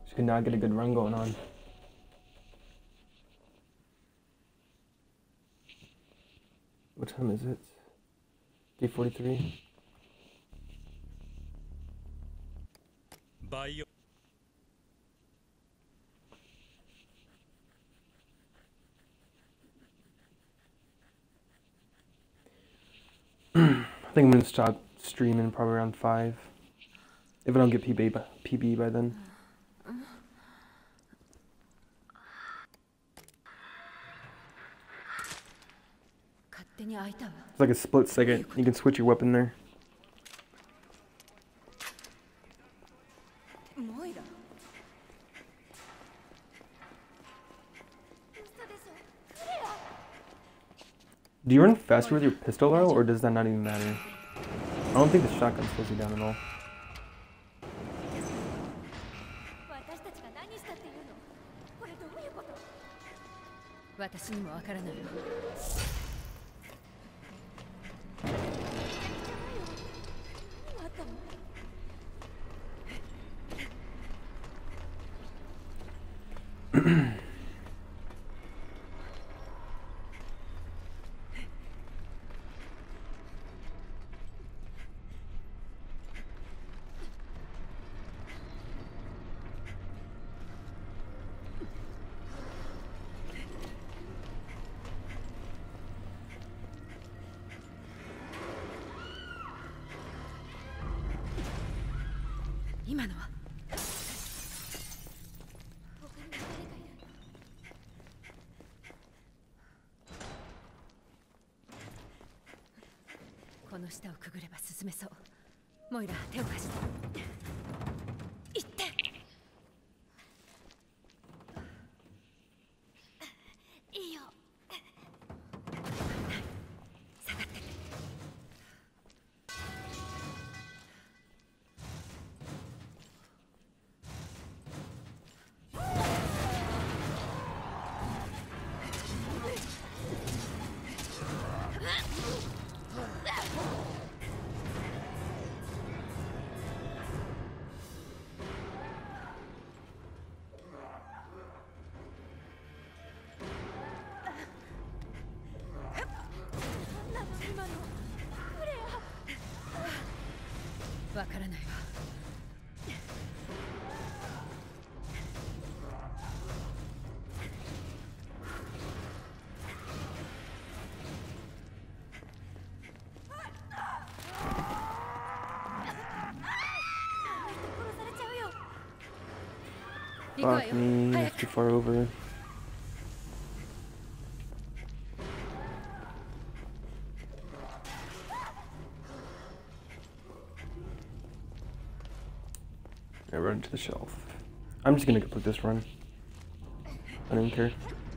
She could not get a good run going on. What time is it? 3:43. I think I'm gonna stop streaming probably around 5. If I don't get PB by then. It's like a split second. You can switch your weapon there. Do you run faster with your pistol arrow, or does that not even matter? I don't think the shotgun slows you down at all. Fuck me, that's too far over. I run to the shelf. I'm just gonna complete this run. I don't care.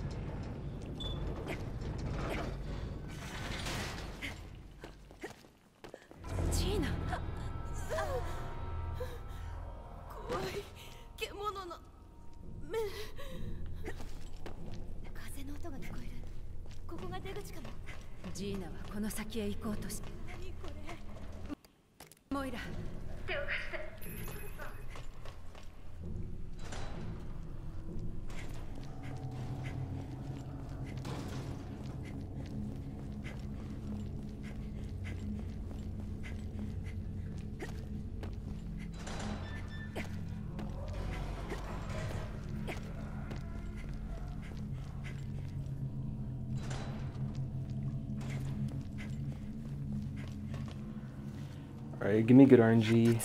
Alright, give me good RNG.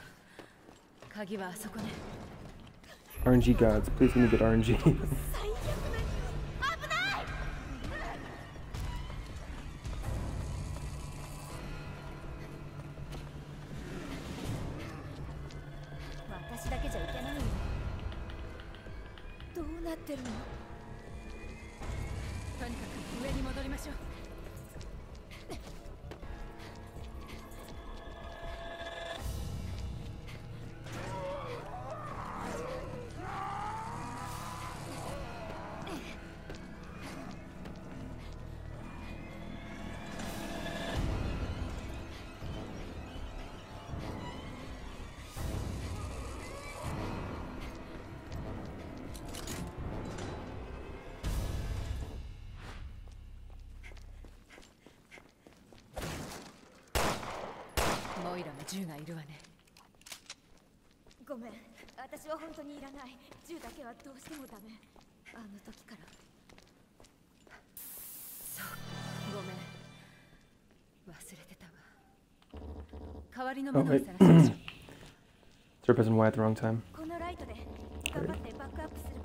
RNG gods, please give me good RNG. イラも銃がいるわね。 ごめん、私は本当にいらない。銃だけはどうしてもダメ。あの時から。 そう、ごめん。忘れてたわ。代わりのものを探しましょう。 They're pressing Y at the wrong time. このライトで頑張ってバックアップするから。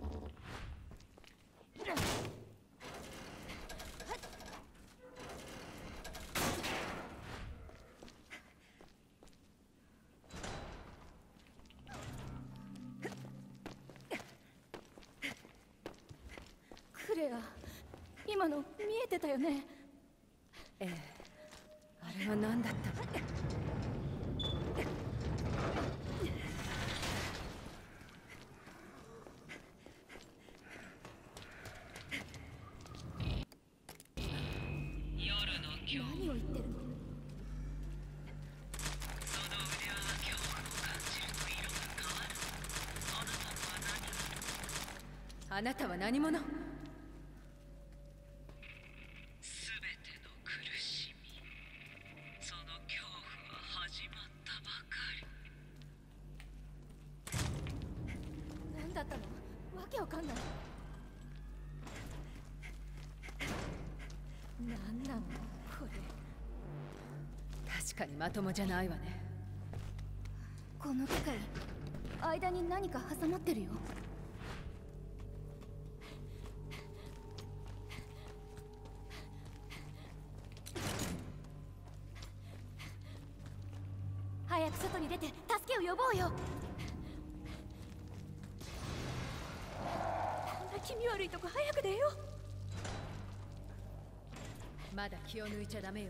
クレア、今の見えてたよね。 ええ、あれは何だったの？ 何を言ってるの？ あなたは何者？ 何だったの？わけわかんない。何なのこれ。 確かにまともじゃないわね。 この機械、間に何か挟まってるよ。早く外に出て助けを呼ぼうよ。こんな気味悪いとこ早く出よう。 まだ気を抜いちゃダメよ。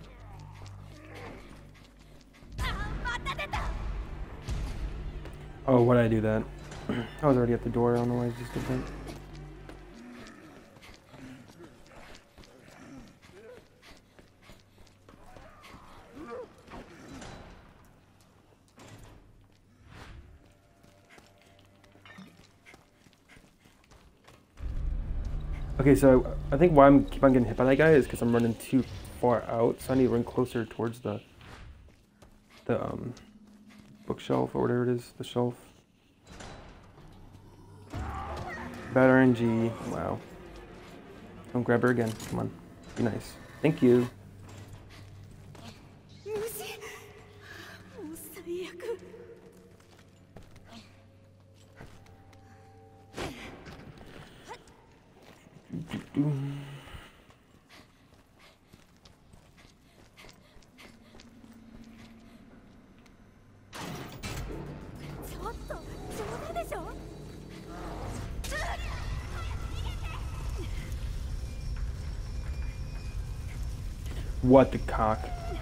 また出た。 Oh, why did I do that? I was already at the door. I don't know why I just did that. Okay, so I think why I keep on getting hit by that guy is because I'm running too far out, so I need to run closer towards the bookshelf or whatever it is, the shelf. Bad RNG, wow. Don't grab her again, come on, be nice. Thank you. 無事。もう最悪。ちょっと冗談でしょ。 What the cock?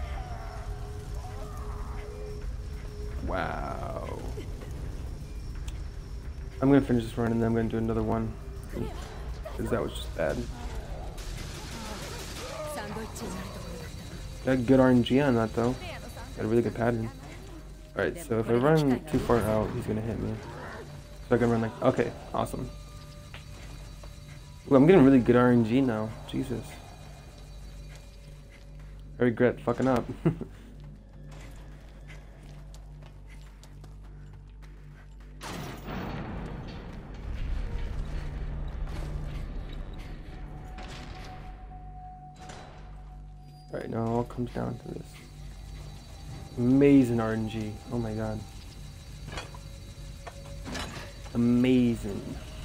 Wow. I'm gonna finish this run and then I'm gonna do another one. Because that was just bad. サンドイッチになるところだった。 Got good RNG on that though. Got a really good pattern. Alright, so if I run too far out, he's gonna hit me. So I can run like, okay, awesome. Ooh, I'm getting really good RNG now. Jesus. I regret fucking up. Alright, now it all comes down to this. Amazing RNG. Oh my god. Amazing.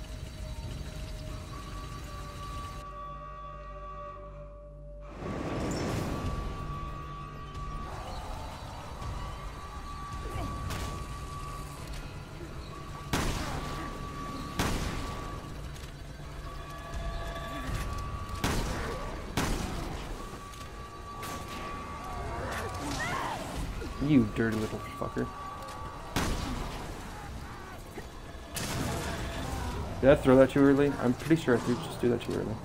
You dirty little fucker. Did I throw that too early? I'm pretty sure I did just do that too early.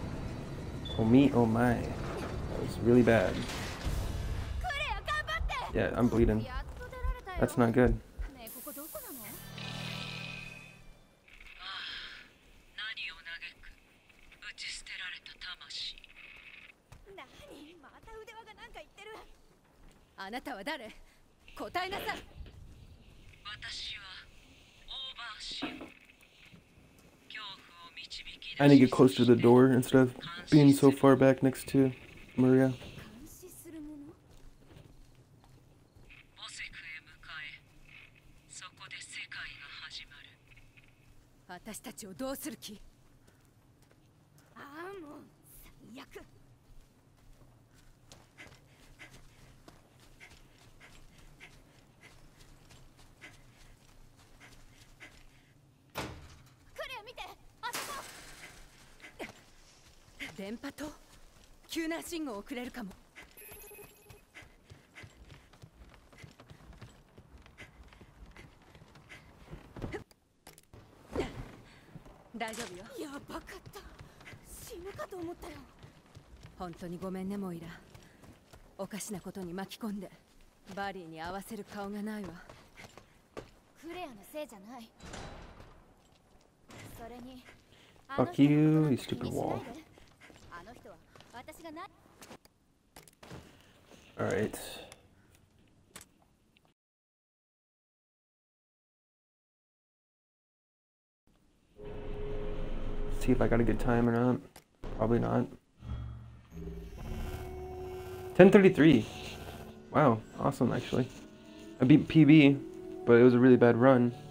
Oh me, oh my. That was really bad. Yeah, I'm bleeding. That's not good. ねえここどこなの？何？また腕輪がなんか言ってる。 あなたは誰？答えなさい。 I need to get closer to the door instead of being so far back next to Maria. 監視するもの？ 私たちをどうする気？ ああもう最悪。 電波塔？救難信号をくれるかも。大丈夫よ。 やばかった。死ぬかと思ったよ。 本当にごめんねモイラ。おかしなことに巻き込んでバリーに合わせる顔がないわ。 クレアのせいじゃない。それに Fuck you, you stupid wall. あの人は私がな。 Alright. See if I got a good time or not. Probably not. 10:33. Wow, awesome actually. I beat PB, but it was a really bad run.